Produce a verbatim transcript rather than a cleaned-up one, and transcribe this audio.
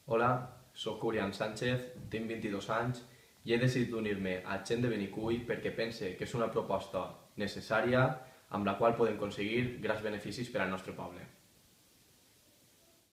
Hola, soc Urián Sánchez, tinc vint-i-dos anys i he decidit unir-me a Gent de Benicull perquè pense que és una proposta necessària amb la qual podem aconseguir grans beneficis per al nostre poble.